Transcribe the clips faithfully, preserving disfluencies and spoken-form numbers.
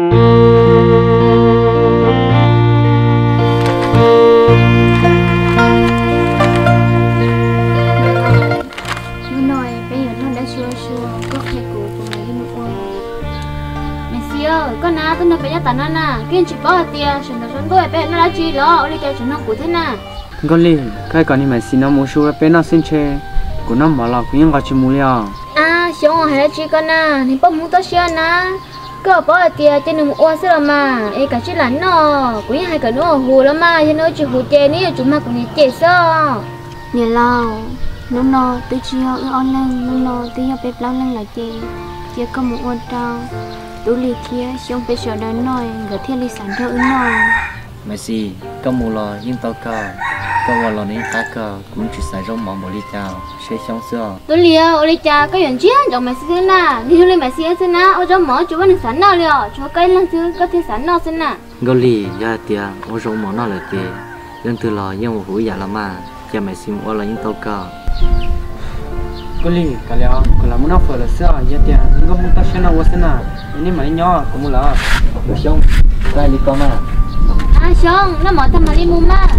con nào tôi nói bây giờ tao nè, cái chỉ có tiền, chuyển đầu chuyển đuôi bé nó đã chi lo, đi cái chuyển nó cụ thế nè. Con đi, cái con này mà xin nó mua số bé nó xin chơi, của nó mà là cũng có chỉ mua liao. À, xong hay là chi con nè, thì bố muốn tao xưa nè, có bỏ tiền cho nên mua xưa mà, ấy cả chỉ là nó, cũng hay cả nó hồ lắm mà, cho nó chỉ hồ chơi ní, chúng mà cũng đi chơi sao? Nè lao, nó nó tôi chỉ ở on lên, nó nó tôi ở bếp lao lên là chơi, chơi có một con trâu. Tôi lì thia, xong bây giờ đã nói, gửi thiên lý sản thơ ứng nói. Messi, có mù lò, nhưng tao cao, có vào lò này ta cao, cũng chỉ xài rau mỏng một lít chào, sẽ xong xưa. Tôi lì ở lì chào, có chuyện chiến, trong Messi thế nào, đi thôi lên Messi thế nào, ở trong mỏ chú vẫn sản nào liền, chú cái lần thứ có thể sản nào thế nào. Goli, ya tia, ở trong mỏ nào là tia, lần từ lò, nhưng một hũ giả là mà, cha Messi mua là những tao cao. Con đi, cái liệu, còn là muốn học phở là sao, giờ tiền, nhưng có muốn tao xem nào, mua xem nào, ini máy nhỏ, có mua là, mua xong, cái đi con mà. À xong, nó mở thầm mà đi mua mà.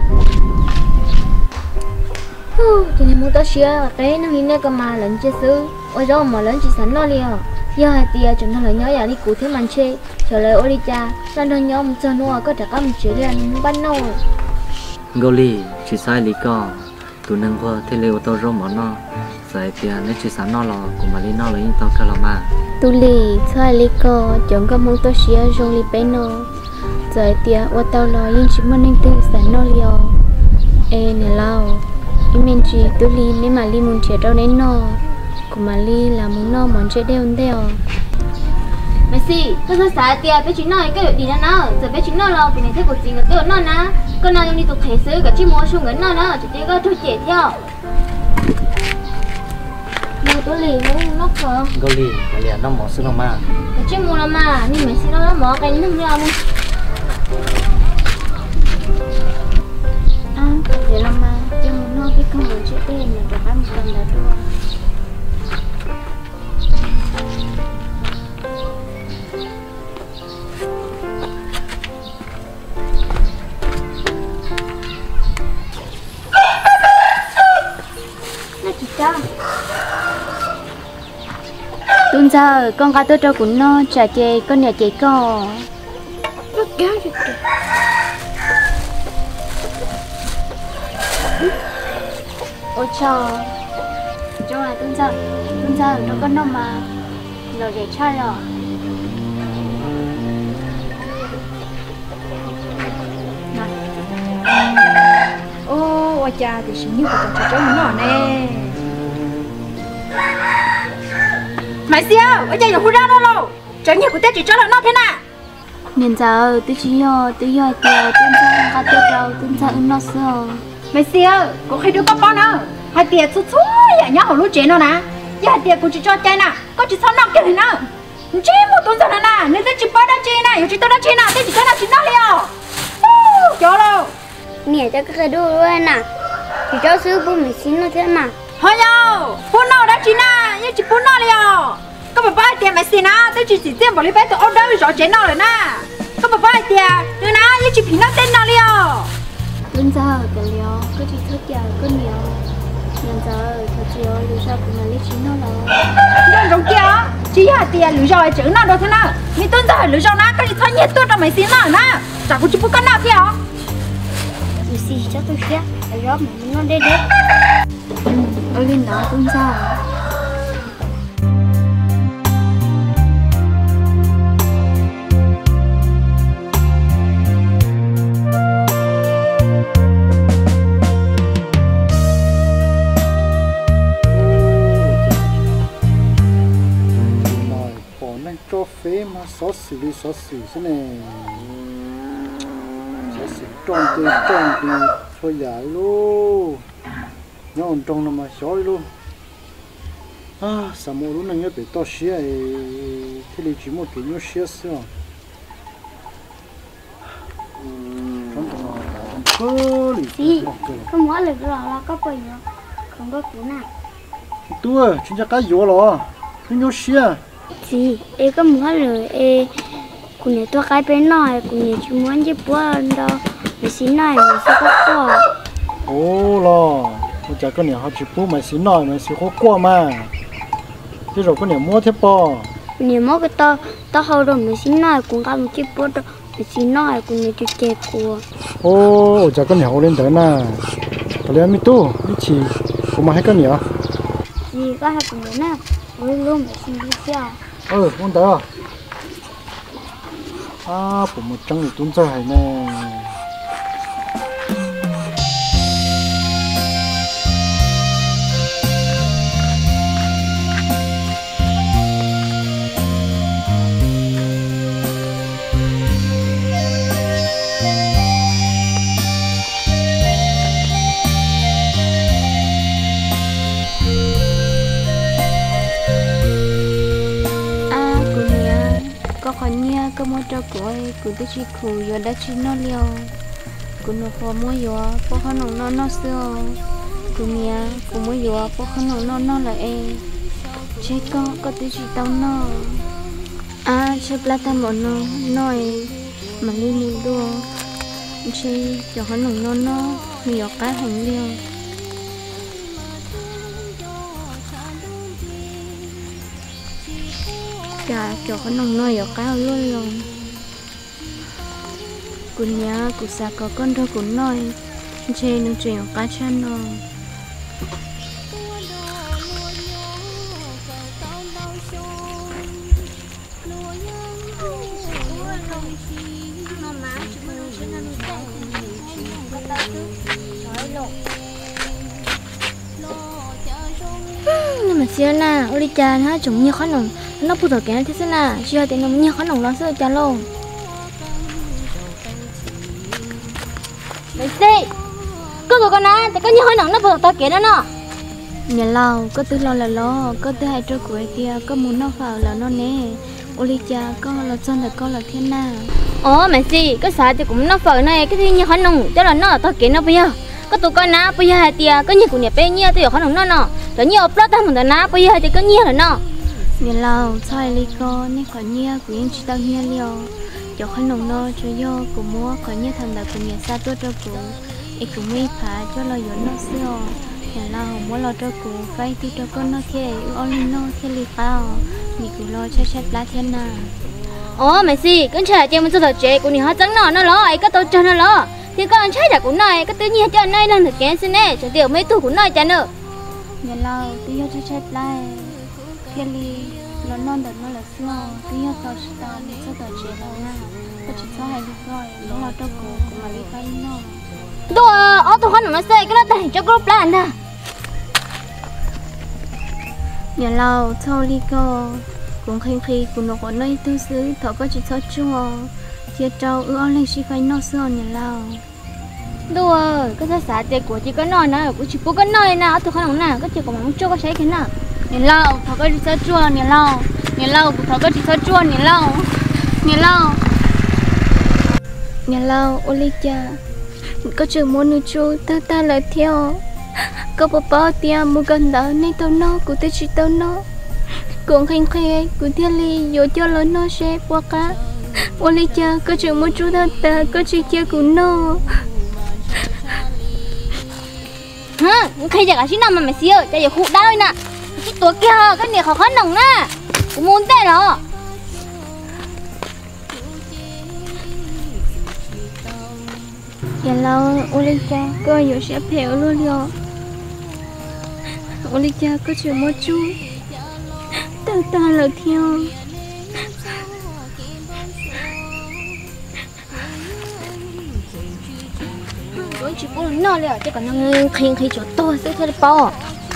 Hú, cho nên muốn tao xem, cái nó hình như cái mà lớn chưa xứ, ôi đâu mà lớn chỉ sẵn lo liền. Giờ hai tia chúng nó lấy nhỏ giờ đi cụ thế màn chơi, trở lại ôi đi cha, lần đầu nhau một giờ nữa có thể có một chuyện liền muốn bắt nô. Goli, chỉ sai lý con, tụi nâng qua thế liệu tao rau mỏ nó. Vậy thì nếu chỉ sáng nó là cũng mà đi nó là những tao cái là mà tu lì thôi lì co chọn cái món tao xía rồi lì bé nó vậy thì ở tao là những chỉ muốn nên tự sáng nó liều ê nè lao em mình chỉ tu lì nếu mà lì muốn chơi đâu nên nó cũng mà lì là muốn nó muốn chơi đeo đeo Messi, tôi sẽ xài tiền bé chúng nó cái gì đó nó, giờ bé chúng nó lo cái này thế của chính là tôi nó nè, con nào đi tục thể xứ cả chỉ mua xuống cái nó nó chỉ có thôi chạy theo. Mua tôi liền nó nó khờ. Goli, cái liền nó mỏ xứ nó mà. Cái chứ mua làm mà, nhưng mà xin nó nó mỏ cái nước ra mua. À, để làm mà, cho muốn nó cái con muốn chơi tên là cả hai một tuần là thôi. Tuần giờ con cá tôi cho cũng nó trả chè con nhà chè cò. Nó kéo được. Ôi trời, cho là tuần giờ, tuần giờ nó con nó mà nó để cha rồi. Ô, ôi cha thì xin như của con cho nó nè. Mày xíu, ở đây là khu ra đâu đâu, chẳng nhẽ của tết chỉ cho là nó thế nào? Nên giờ tôi chỉ yo, tôi yo tiêu, tuần giờ cá tôi trâu, tuần giờ nó sờ. Mày xíu, có khi đứa có con nào? Hai tiệt chút chút, vậy nhá, họ lú chế nó nè. Giờ hai tiệt cũng chỉ cho chơi nè, có chỉ sao nó kia này nè. Chỉ một tuần giờ nè, nên tôi chỉ bao đó chơi nè, chỉ tôi đã chơi nè, tôi chỉ cho nó chỉ nó liền. Cho đâu? Nè cho cái đồ luôn nè, chỉ cho sư phụ mình xin nó thế mà. Thôi nhau, phụ nó đã chỉ nè, nhưng chỉ phụ nó liền. Có bà ba tiền mày xin á, tôi chỉ chỉ tiền bỏ đi bé tôi ở đâu rồi chế nó rồi nè. Có bà ba tiền, đứa nào nhưng chỉ phí nó tên nó liền. Tuần giờ cái liều, cứ chỉ thức giờ cứ nhiều. Nên giờ thật chiều lưu ra của mình lấy chín nó là. Đừng giống kia, chỉ là tiền lưu ra chữ nó đâu thế nào. Mình tuần giờ lưu ra nó, cái gì thôi nhiệt tôi cho mày xin nó nè. Chả có chỉ phụ con nào kia hả? Lưu xì cho tôi kia, để đó mình nó đê đê. Ở lên đó tuần giờ. cho phê mà xóa xì đi xóa xì thế này xóa xì tròn thì tròn thì thôi giải luôn nhon tròn nó mà xóa luôn à sao mà lúc này nhớ bị to xía thì lấy chỉ một cái nhớ xía xíu gì không mỗi lần đó là có bầy nữa không có cú nào tua chúng ta cái vô rồi cái nhớ xía gì em có muốn lời em cô này tôi cái bên nói cô này chỉ muốn giúp bố đâu mình xin nói mình sẽ có qua ô lo tôi chả có nhiều họ chỉ bố mà xin nói mà xin khó qua mà chứ rồi có nhiều mua thế bò mình mua cái tao tao hầu rồi mình xin nói cũng gặp một chiếc bố đâu mình xin nói cũng như chiếc chè của ô chả có nhiều lên tới nè tao lấy mi tu mi chỉ cũng mà hay có nhiều gì có hai cùng nè ôi luôn mình xin đi chơi ừ muốn tới à à bộ một trắng thì tuôn ra hay nè có mua cho cô ấy cô tới chỉ cô giờ đã chỉ nó liều cô nó có mua giờ có khả năng nó nó xưa cô nia cô mua giờ có khả năng nó nó là em chế có có tới chỉ tao nó à chế plata bọn nó nói mà lưu lưu đua chế cho khả năng nó nó nhiều cái hành liều cả cho khả năng nói ở cái luôn luôn cô nhá cô sa có con thôi cô nói trên những chuyện cá chân nó nhưng mà xưa na ôi cha nó trồng nhiều khó nồng nó phụ thuộc cái thế xưa na chưa thì nó nhiều khó nồng nó xưa cha luôn mày xí có có con á thì có nhiều khó nồng nó phụ thuộc cái đó nó nhà lâu có tư lo là lo có tư hai trâu của kia có muốn nó vào là nó nè ôi cha có là chân là có là thế nào ồ mày xí có sao thì cũng nó vào này cái gì nhiều khó nồng cho là nó thuộc cái nó bây giờ có tụi con á bây giờ hai tia có nhiều của nhà bé nhiều tôi ở khó nồng nó nó rồi nhiều plot ta mình na bây giờ thì có nhiều rồi nó nhà lâu sai li con nên có nhiều của những chị tao nhiều liều cho khó nồng nó cho vô của mua có nhiều thằng đã cùng nhà xa tôi cho cụ ấy cũng mấy phá cho lo dọn nó xưa nhà lâu mua lo cho cụ vay thì cho con nó kia ôn nó kia li phao mình cũng lo cho chết lá thiên na ồ mày xí con trai chơi mình cho thật chơi của nhà họ trắng nó nó lo ấy có tôi cho nó lo thì con trai đã cũng nói cái tự nhiên cho này là được cái xin nè cho tiểu mấy tuổi cũng nói cho nữa nhà lâu tự nhiên cho chết lại khi đi nó non được nó là xưa tự nhiên tao sẽ tao mình sẽ tao chế lâu nha tao chỉ cho hai đứa rồi nó là cho cô cũng là đi vay nó tôi ở tôi không nói xe cái đó thành cho group plan ta nhà lâu thôi đi cô cũng khi khi cũng nó có nơi tư xứ thọ có chỉ cho chua chia trâu ư lên xí phải nó xưa nhà lâu đùa cái giá xã tiền của chị có nói nữa của chị có có nói nào tôi không nào cái chị còn muốn cho có thấy cái nào nhà lâu thọ có chỉ cho chua nhà lâu nhà lâu của thọ có chỉ cho chua nhà lâu nhà lâu nhà lâu Olicha có chữ muốn nuôi chú ta ta lời theo có bao bao tiền mua gần đó nên tao nó của tôi chỉ tao nó cũng khinh khê của thiên ly vô cho lớn nó sẽ qua cá Olicha có chữ muốn chú ta ta có chữ kia của nó hả khi giờ cả xin nào mà mày xíu cho giờ hụt đau nè cáiตัวkia cái này khó khăn nồng nè cũng muốn thế đó giờ lâu Olicha có giờ sẽ phèo luôn rồi Olicha có chịu một chút ta ta là theo đối chỉ có nóเลยchứ còn nó khi khi chỗ tôi sẽ thấy bao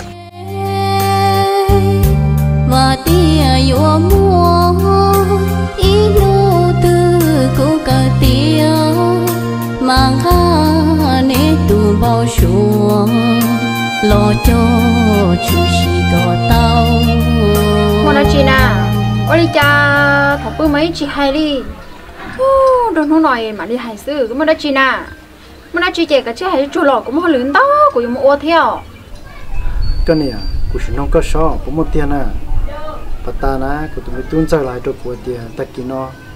và tia yo mua inu tư cô cả tia mang ha nè tu bao số lo cho chú sĩ có tao mà nói chị nè ôi cha thằng bữa mấy chị hay đi đừng nói nói mà đi hay sư cái mà nói chị nè mà nói chị cái chứ hay chỗ lọ cũng hơi lớn đó của một ô theo cái này của chúng nó có số có một tiền à bắt ta na của tụi mình tuân trả lại cho của tiền ta kia nó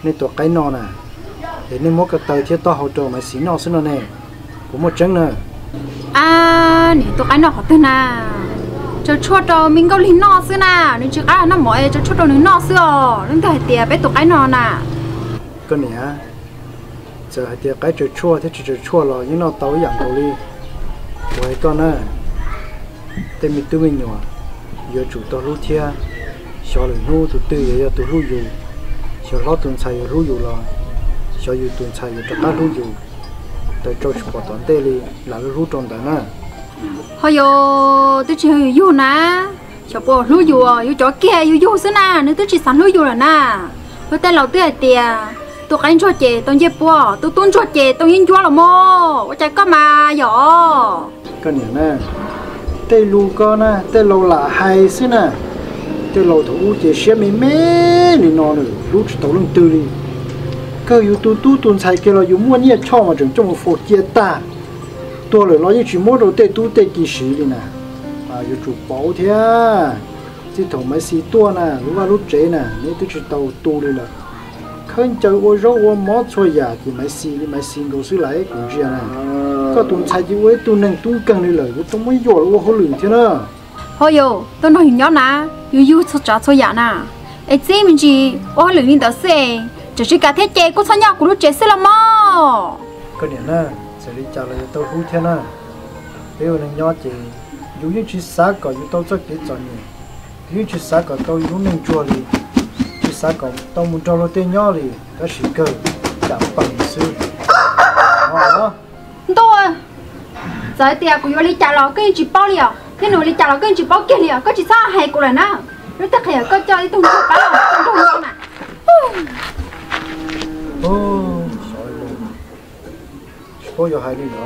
nên tụi cái nọ nè để nên mỗi cái tờ thiết to hậu trợ mà xí nọ xí nọ nè cũng một trứng nữa à nè tụi cái nọ họ tên à cho chua đồ mình có lính nọ xưa nè nên chứ à nó mọi cho chua đồ lính nọ xưa nên thời tiệt bé tụi cái nọ nè cái này á giờ hai tiệt cái chua chua thế chua chua rồi nhưng nó tàu dạng tàu đi vậy con nè tên mình tụi mình nhỏ giờ chủ tàu lúa thia sau này nu tụi tư giờ tụi lúa dù sau đó tụi xài lúa dù rồi sau dù tụi xài cho cá lúa dù tại cho chụp toàn tê đi là lúa tròn tại nè hồi yo tôi chỉ hơi yo nè cho bộ lúa dù yo cho kia yo yo xưa nè nếu tôi chỉ sắm lúa dù là nè tôi tên lão tôi tiệt tôi cái cho chị tôi dẹp bộ tôi tuôn cho chị tôi yên chúa là mò tôi chạy có mà yo cái này nè tê lúa con nè tê lúa là hay xí nè tê lúa thủ chị xem mấy mấy đi nọ nữa lúa chỉ tàu lưng tư đi cơ yêu tu tu tuần sai kia là yêu mua nhẹ cho mà chừng trong một phố chia ta tôi lại nói chỉ mua đồ tê tu tê kỳ sĩ đi nè à yêu chủ bảo thế chỉ thầu mấy xí tua nè lúc vào lúc chế nè nếu tôi chỉ tàu tu đi là khơi chơi ô rau ô mót xôi giả thì mấy xí mấy xí đồ xí lại cũng chia nè có tuần sai chỉ với tuần nâng tuần cần đi lời tôi mới dội ô hồ lửng thế nữa hồi yo tôi nói nhỏ nè yo yo cho trả xôi giả nè ấy chỉ mình chỉ ô hồ lửng đi đó xe chỉ chỉ cả thế chế cũng sao nhau cũng lúc chế xí là mò cái này nè sẽ đi trả lời tôi hú thế nè bây giờ nên nhớ chị dù như chỉ sáng có dù tôi rất kỹ cho nhiều dù chỉ sáng có tôi dù nên chua đi chỉ sáng có tôi muốn cho nó tên nhỏ đi đó chỉ cơ chẳng bằng sự đó tôi giờ thì aku yo li trả lời cái chỉ bao liao thế nó li trả lời cái chỉ bao kia liao có chỉ sao hay của là nè nó tất cả có cho đi tung tung cá tung tung tung nè ôi trời ơi có giờ hay đi nữa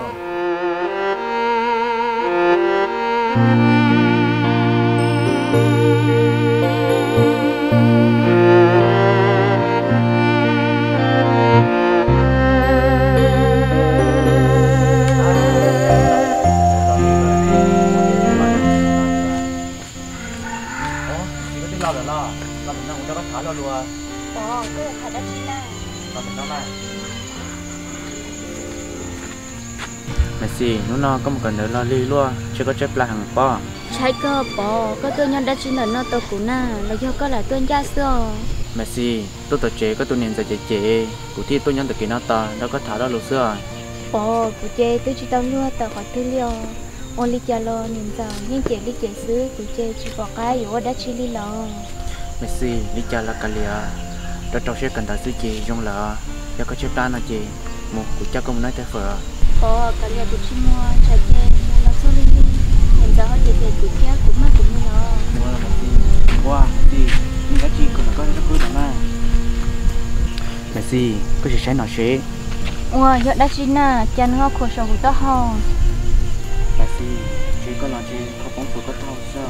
Messi nó nó có một cần nữa lo li luôn chưa có chép là hàng po trái cơ bỏ có tôi nhân đã chín ở nó tôi cũng na là do có là tôi gia sơ Messi tôi tổ chế có tôi niệm giờ chế chế cụ thi tôi nhân từ kỳ nó to đâu có thả đó lúa xưa bỏ cụ chế tôi chỉ tao luôn tao khỏi thứ liều ôn li cha lo niệm giờ nhưng chế li chế xứ cụ chế chỉ bỏ cái yếu đã chi li lo Messi li cha là cả lia đó trâu sẽ cần ta xứ chế trong lỡ do có chép ta nó chế một cụ cha công nói thế phở bỏ cái liều cụ chỉ mua trái chế mua nó số li li niệm giờ họ chế chế cụ chế cũng mất cũng mua mua là Messi wow Messi nhưng cái chi cũng là có rất vui lắm à Messi có chỉ sai nó sẽ wow giờ đã chín na chân họ khổ sở của tao hòn Messi chỉ có là chỉ có bóng phụ có thao sao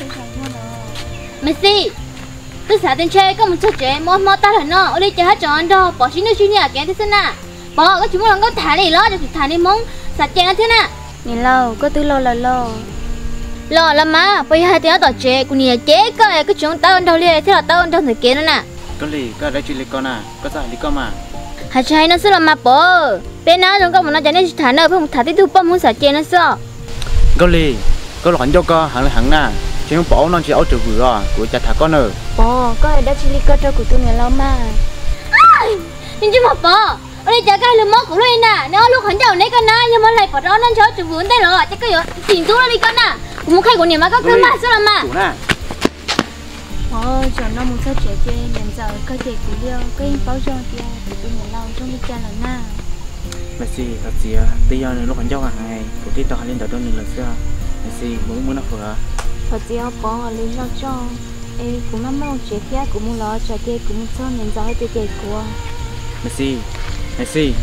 Messi tôi xả tên chơi có một chút chế mua mua ta là nó ở đây chơi hết tròn đâu bỏ xin nó xin nhà kén thế nào bỏ cái chúng nó có thả đi lo thì thả đi mông xả chơi nó thế nào nhìn lâu có tư lâu là lâu lo là má bây giờ thì nó tỏ chế cũng nhiều chế cơ cái chúng tao ăn đâu liền thế là tao ăn đâu thì kia nữa nè có lì có đấy chỉ lì con à có sao lì con mà hạt trái nó sẽ là mà bỏ bên nào chúng con mà nó cho nên thả nó không thả tí thu bom muốn xả chơi nó sao có lì có loại cho con hàng là hàng nè chỉ không bỏ nó chỉ áo trừ vừa của cha thả con nữa bỏ có đấy chỉ lì cơ cho của tôi này lâu mà nhưng chứ mà bỏ ở đây chả cái lừa móc của đây nè nếu lúc hắn giàu đấy con nè nhưng mà lại bỏ đó nó cho trừ vốn đây rồi chắc cái gì tiền túi đi con nè cũng khai của niệm mà có cơ mà sao làm mà ôi cho nó muốn sao trẻ chơi nhận giờ cái gì cũng điêu cái bao giờ thì tôi nhận lâu trong đi cha là na Messi thật gì à bây giờ lúc hắn giàu hàng ngày của tí tao lên đầu tôi nhìn là sao Messi muốn muốn nó phở thật gì à bỏ lên lo cho em cũng mong mong trẻ kia cũng muốn lo trẻ kia cũng muốn cho nhận giờ hay chơi của Messi Messi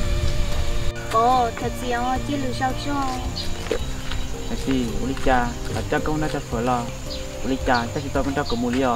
ồ thật gì à chỉ lừa sao cho Messi uli cha là cha công nó cho phở lo uli cha chắc chỉ tao vẫn cho của mua liò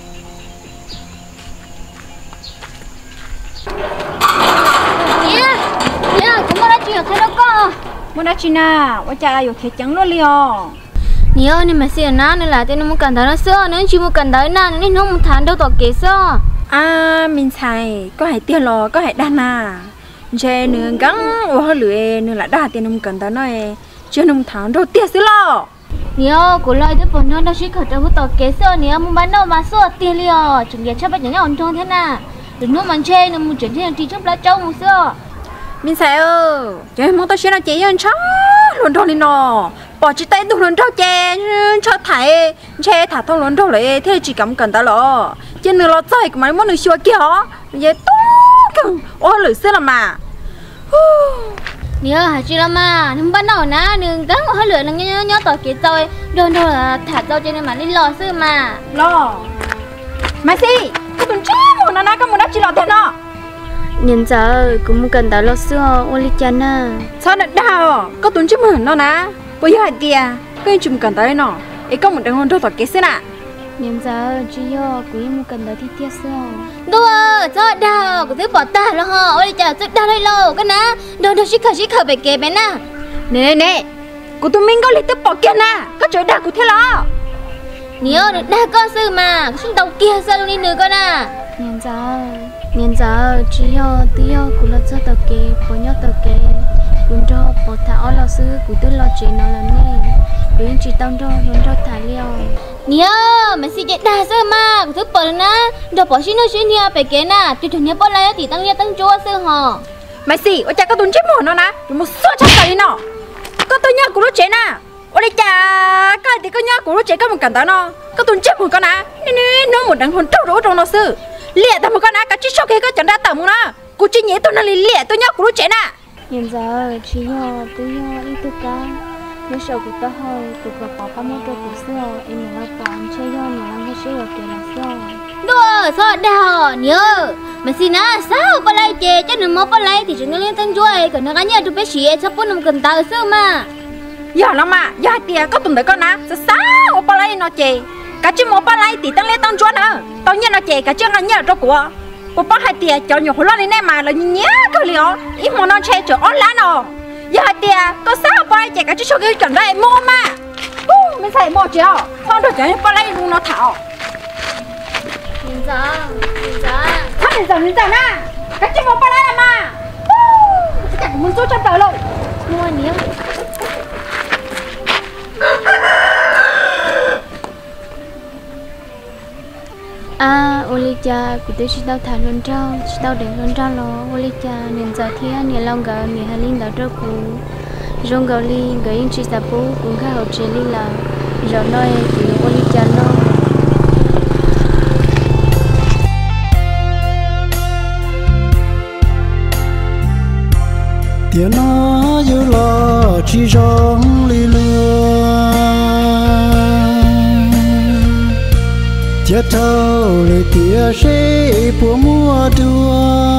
yeah yeah cũng đã chuyện thế đó con muốn đã chín à tôi cha yêu khét trắng luôn liao nhiều nên mà xưa na nên là tên nó muốn cần tới nó xưa nếu chỉ muốn cần tới na nên nó muốn thán đâu tỏ kế xưa à mình xài có hãy tiền lo có hãy đan à chế nương gắng ô lưỡi nương là đa tiền nông cần ta nói chưa nông tháng đâu tiền xí lo nhiều của lời đứa bọn nó đã suy khởi trong tàu kế sơ nhiều muốn bán đâu mà sơ tiền liò chừng giờ chắc bắt nhảy ổn thong thế nào đừng nói mình chơi nương muốn chuyển tiền thì chắc lá trâu một sơ mình xài ơ chế muốn tao xí nó chế yên chó luôn đâu đi nọ bỏ chỉ tay tụi luôn đâu chế cho thải chế thả thông luôn đâu lại thế chỉ cầm cần ta lo trên nương lo chơi của mấy món nương xua kia vậy tốt cần ô lưỡi xí là mà nhiều hả chị làm mà nương bán đâu nè nương gắng một hơi lửa nương nhớ nhớ tàu kế rồi đơn đâu là thả tàu cho nên mà đi lò sư mà lo mà gì cái tuần chết một nó nói có một đáp chỉ lọt thế nó nhìn giờ cũng cần đào lò xưa ô li chân à sao lại đào có tuần chết một nó nè bây giờ hai tia cái chùm cần tới nó ấy có một đứa hôn đâu tọt kế xí nè nhìn giờ chỉ yo quý một cần đào thi tiết xưa đua cho đào có thứ bỏ ta rồi hả ô li chân rất đào đây lâu cái ná đâu đâu chỉ khởi chỉ khởi về kế bé nè nè nè của tụi mình có lấy tiếp bỏ kia nè có chơi đào của thế lo nhiều được đa con sư mà xin đầu kia sao luôn đi nữa con à nhìn giờ nhìn giờ chỉ yo tí yo cũng là cho tờ kế bỏ nhớ tờ kế cũng cho bỏ thả ở lò sư cũng tự lo chuyện nó là nè cũng chỉ tao cho luôn cho thả liao nhiều mà xin chạy đa sư mà cũng thứ bỏ na đồ bỏ xin nó xin nha phải kế nè tuy thường nhớ bỏ lại thì tăng liao tăng chua sư hả mày xì ở cha có tuần chết một nó nè một số chắc cái nó có tôi nhớ của nó chết nè ôi cha cái thì có nhớ của nó chết có một cảnh đó nó có tuần chết một con nè nên nó một đằng hồn trâu rỗ trong nó sư lẹ tao một con nè cái chiếc sau khi có chẳng ra tao một nó cô chỉ nhớ tôi nó lẹ tôi nhớ của nó chết nè hiện giờ chỉ yo tôi yo đi tôi ca nếu sau của tao hơi tôi gặp bỏ cái món đồ của xưa em là bọn chơi yo nhà làm cái chơi ở kia là xưa đùa sao đào nhớ mà xin á sao bao lại chơi cho nên mua bao lại thì chúng nó liên thanh chuối còn nó cái nhà tôi bé xí sắp bốn năm cần tao xưa mà giờ lắm mà giờ tia có tuần tới con nè sao sao bao lại nó chơi cả chỉ mua bao lại thì tăng lên tăng chuối nữa tao nhớ nó chơi cả chưa ngang nhớ cho của cô bác hai tia cho nhiều hồ lô này mà là nhớ cái liều ít mà nó chơi chỗ online nó giờ hai tia có sao bao lại chơi cả chỉ số cái chuẩn đây mua mà mình phải mua chưa không được cái bao lại luôn nó thảo nhìn giờ nhìn giờ thôi nhìn giờ nhìn giờ nè cái chỉ mua bao lại mà cái của mình số cho tờ luôn mua nhiều à Olicha của tôi chỉ tao thả luôn trâu chỉ tao để luôn trâu lo Olicha nên giờ thì anh nhiều lòng gạo nhiều hai linh đào trâu cũ rong gạo li gạo in chỉ sạp bố cũng khá hậu chế li là rồi nói thì Olicha nó tiếng nó như là chỉ rong li lừa tiếc thâu lấy tiếc sẽ của mua đua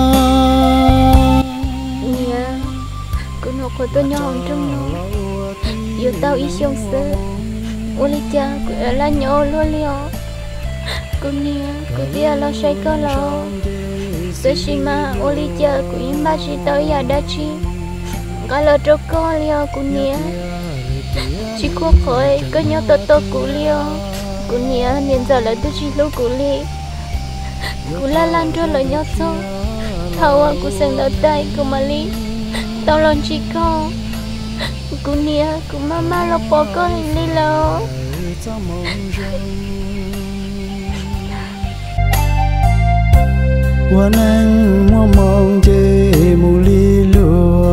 nha cô nó có tôi nhỏ trong nó yêu tao ít xong sơ Olicha cô ở là nhỏ luôn liao cô nha cô tia lo say có lo tôi chỉ mà Olicha cô im ba chỉ tao ya đã chi cái lo cho con liao cô nha chỉ có khỏi có nhớ to to cô liao cô nhớ nên giờ là tôi chỉ lâu cô li cô la lan cho lời nhớ số thầu cô sang đầu tay cô mà li tao lo chỉ có cô nhớ cô mama lo bỏ con hình đi lo วันนั้นมัวมองเจมูลีลัว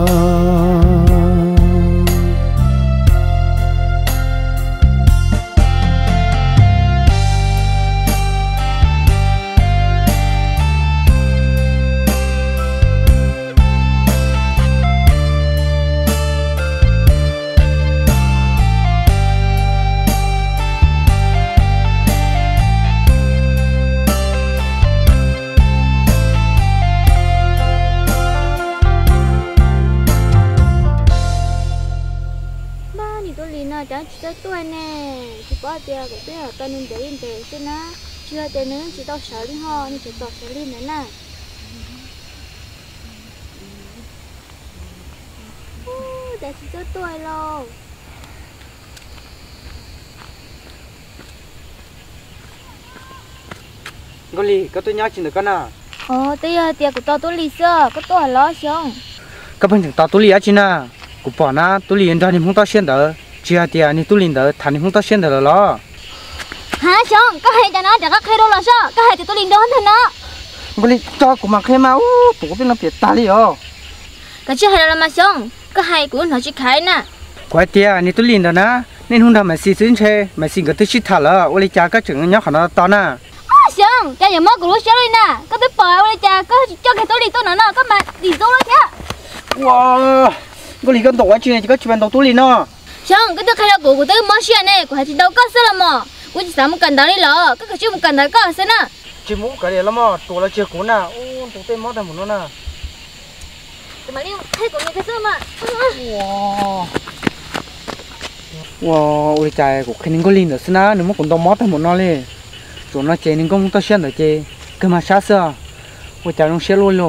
đã tới tuổi nè chỉ bỏ tiền của tôi ở tao nên để yên để cho nó chưa tiền nữa chỉ tao sợ đi ho nên chỉ tao sợ đi nữa nè đã chỉ tới tuổi rồi có lì có tôi nhắc chuyện được cái nào ồ bây giờ tiệc của tao tôi lì xưa có tôi lo xong các bạn chúng ta tôi lì á chị na của bỏ na tôi lì ra thì không tao xuyên đỡ chị à tiệc thì tôi lì đỡ thằng thì không tao xuyên đỡ lo hả xong có hay cho nó chẳng có hay đâu là sao có hay thì tôi lì đó hơn nó có lì cho của mà khai máu tụi bên nó bị ta đi à cái chưa hay là mà xong có hay của nó chỉ khai nè quay tiệc thì tôi lì đỡ na nên hôm nào mà xí xí chơi mà xí cái tôi xí thả là ôi cha các chuyện nhóc nó to na xong cha nhà mốt của lúc xíu đi nè có tới bờ ôi cha có cho cái tôi đi tôi nữa nè có mà đi tôi đó chứ wow có lì con tổ á chị này chỉ có chuyện đầu tôi lì nó xong cái tôi khai là của của tôi món chuyện này của hai chị đâu có sao là mà của chị sao một cần đó đi lỡ có cái chuyện một cần đó có sao nè chị muốn cái này lắm mà tổ là chưa cố nè ô tổ tên món thằng một nó nè mà đi thấy của người cái sao mà wow wow ôi trời của khi nên có linh được xin á nếu mà còn đau mót thằng một nó đi rồi nó chơi nên cũng tao xuyên được chơi cái mà sát sao ôi trời nó xé luôn luôn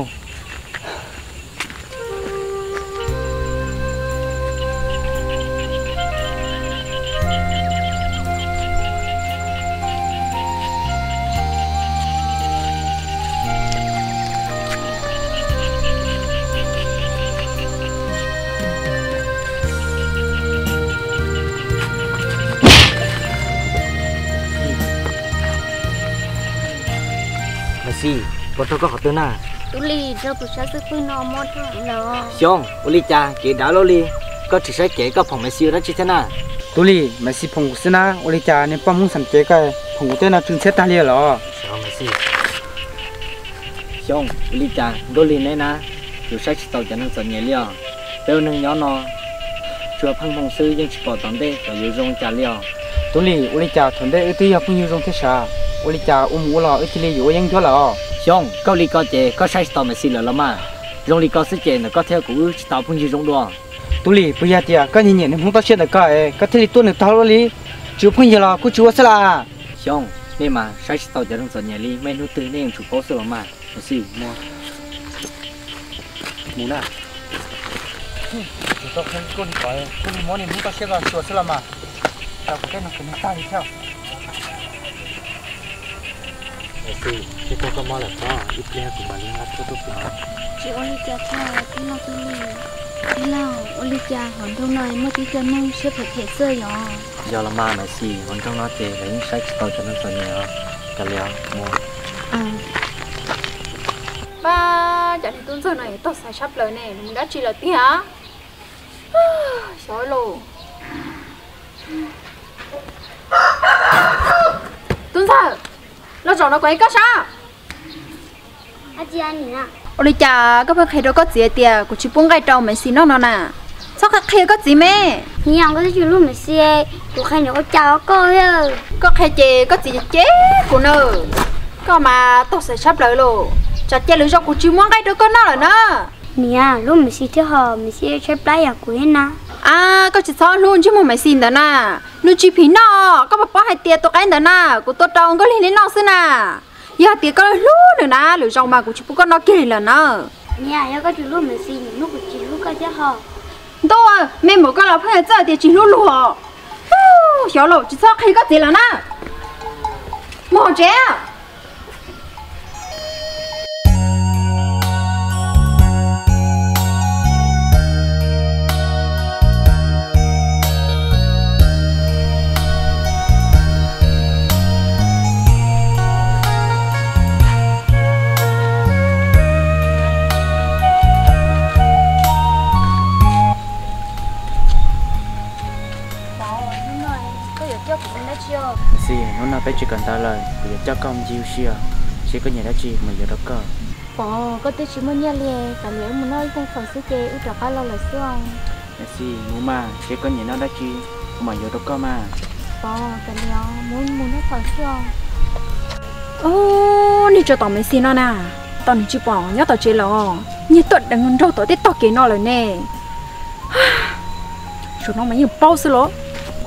si bọn tôi có học từ nào tôi lì cho tôi sẽ sức với nó mót nó xong uli cha kể đã lo li có chỉ sẽ kể có phòng này siêu đó chứ thế nào tôi lì mà si phòng của xin á ôi trời nên bấm muốn sắm chế cái phòng của tên là chuyên xét ta liền rồi xong mà si xong uli cha đôi li này na dù sẽ tàu cho nên sợ nhẹ liao bây giờ nhỏ nó chưa phăng phòng sư nhưng chỉ có tận đây rồi dùng trả liao tôi lì ôi trời thuần đây ưu học như dùng thế sao ôi trời ôm mũ là ưu tiên lì ưu cho là xong câu li có chế có sai tàu mà si là lắm mà dùng li có sức chế là có theo cũng tàu phong như dùng đùa tôi lì bây giờ thì cái nhìn nhận không tao xuyên được cái cái thứ tôi được tao lì chú phong như là cô chú sẽ là xong nên mà sai tàu cho nên sợ nhẹ li mấy nút từ nên chủ có sửa mà mà si mua mũ nè tôi không con cái con món này không tao xuyên là sửa sẽ là mà tao cái nó cũng ta đi theo thì cái con có mò là có ít kia của bạn nó có tốt lắm chị Olivia cha cái nó tôi lì cái nào Olivia hoàn thông này mới đi cho nên sẽ phải thể sơ rồi giờ là mà mà gì hoàn trong nó thì lấy sách tàu cho nó sợ nhẹ cả liao mua à ba chả thì tuần sau này tôi sẽ sắp lời này mình đã chỉ là tí hả xói lồ tuần sau nó chọn nó quấy có sao à chị anh nè ôi chà các bác thấy đâu có gì tiệt của chị buông gai trâu mình xin nó nó nè sao các khi có gì mẹ nhau có chuyện luôn mà xe của khai nó có chào coi ơi có khi chị có gì chế của nó có mà tôi sẽ sắp lời luôn chả chơi lựa chọn của chị muốn gai trâu con nó rồi nữa nè lúc mình xin theo họ mình sẽ chơi play à của hết na à có chị sao luôn chứ mà mày xin đó nè nu chị phí nó có bà hai tiệt tôi cái đó nè của tôi trồng có lên đến nó xưa nè giờ tiệt có lú nữa nè lựa chọn mà của chị bố con nó kia là nó nè nó có chuyện luôn mà xin lúc của chị lúc có theo họ tôi mẹ một con là phải giờ tiệt chị lú lú họ xéo lộ chị sao khi có gì là nè một trẻ gì nó là bé chỉ cần ta lời bây giờ cho con chiêu xia chỉ có nhà đã chi mà giờ đó cơ bỏ có tới chỉ muốn nhà lìa cả lìa muốn nói không phải sức kê út trọc lo là xong gì mua mà chỉ có nhà nó đã chi mà giờ đó cơ mà bỏ cả lìa muốn muốn nó phải xong ô đi cho tao mình xin nó nè tao đi chỉ bỏ nhớ tao chơi lo như tuột đang ngân đâu tao tiếp tao kể nó rồi nè số nó mấy nhiều bao xưa lố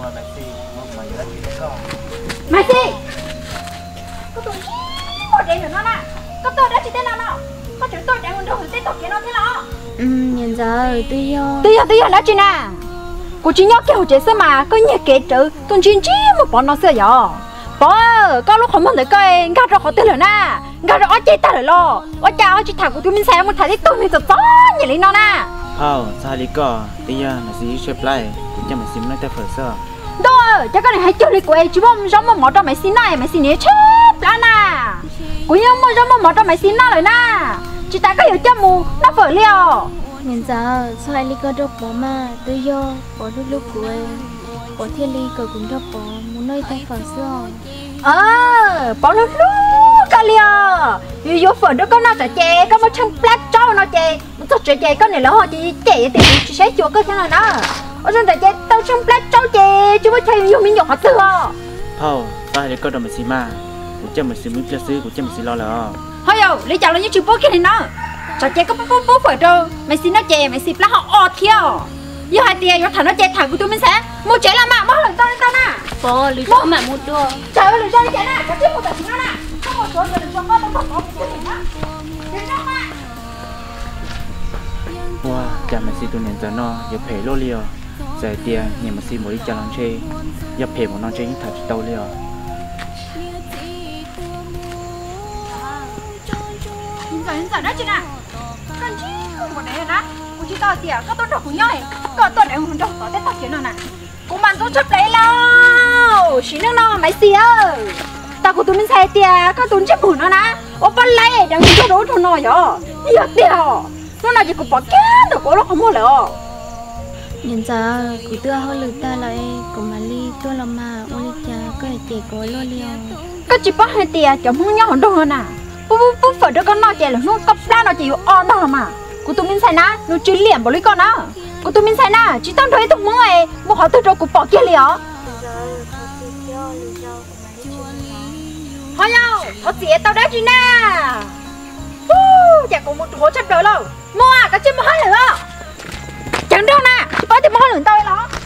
mày gì có tôi một đêm nữa nó nè có tôi đã chỉ tên nào nó có chữ tôi đang ngân đâu tên tao kể nó thế nào ừ nhìn giờ tôi tôi giờ tôi giờ đã chị nè cô chỉ nhớ kiểu chế sao mà có nhiều kể chữ tôi chỉ chỉ một bọn nó xưa giờ bố có lúc không muốn thấy coi ngã rồi khó tin rồi na ngã rồi ở chơi ta rồi lo ở cha ở chỉ thằng của tụi mình xem một thằng thì tụi mình rất to như lý nó na hao sao lý có bây giờ là gì xếp lại cũng cho mình xin nói tới phở sơ đó chắc cái này hay chơi lý của em chứ không giống một món cho mày xin này mày xin nhé chết lá na cũng như một giống một món cho mày xin nó rồi na chỉ ta có hiểu cho mù nó phở liều nhìn giờ sao ai lý có đâu bỏ mà tôi vô bỏ lúc lúc của em bỏ thiên lý cờ cũng đâu bỏ muốn nơi tay phở xưa ờ bỏ lúc lúc cái liều dù dù phở đó có nó sẽ chè có một chân black trâu nó chè một chút chè chè có này là họ chỉ chè thì chỉ sẽ chua cái thế này đó ở trong chè tao chân black trâu chè chứ mới chơi dùng mình nhọc hết chưa hao sao lý có đâu mình xin mà cũng cho mình xin muốn chơi xứ cũng cho mình xin lo là thôi rồi lý chào là những chữ bố cái này nó cho chè có bố bố bố phở đâu mày xin nó chè mày xin black họ ọt theo giờ hai tiền giờ thằng nó chè thằng của tụi mình sẽ mua chè là mà mua lần tao lên tao nè bỏ lý do mà mua đưa trời ơi lần tao chè nè có tiếp một tờ nó nè có một số người cho con nó có cái gì đó đến đâu mà wow cha mình xin tụi mình giờ nó giờ phê lô liều giờ tiền nhà mình xin một ít cho nó chơi giờ phê một nó chơi những thật tàu liều hiện giờ hiện giờ đó chị nè con chi không có đấy nè cô chỉ tao tiền có tốt được cũng nhoi có tốt để không được có tết tao chuyện nào nè cô bạn tôi chấp lấy lâu xí nước nó máy xì ơi tao của tụi mình xài tiền có tụi chấp hồn nó nè ô con lấy đang cho đồ cho nó rồi nhiều tiền nó là chỉ có bỏ két được có lúc không mua nữa nhìn giờ cụ tua hơi lử ta lại của mà ly tôi làm mà ôn ly cha có thể chỉ có lo liều có chỉ bỏ hai tiền chẳng muốn nhau hồn đâu nè bố bố bố phải được con nó chè là nó cấp lá nó chỉ on đó mà của tụi mình xài na nó chỉ liệm bỏ lấy con đó của tụi mình xài na chỉ tao thấy tụi mua ấy mua họ từ trong của bỏ kia liền thôi nhau họ chỉ tao đã gì nè chả có một chỗ chấp đỡ đâu mua à cái chân mua hết nữa chẳng đâu nè chỉ bỏ thì mua hết tao đó